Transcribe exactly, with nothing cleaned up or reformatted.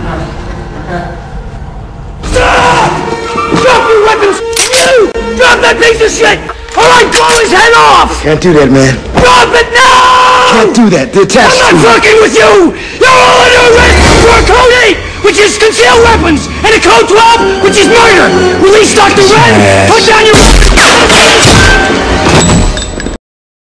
Stop! Drop your weapons! You! Drop that piece of shit! Or I blow his head off! Can't do that, man. Drop it now! Can't do that. They're attached I'm not to fucking with you! You're all under arrest for code eight, which is concealed weapons, and a code twelve, which is murder! Release Doctor Red! Put down your...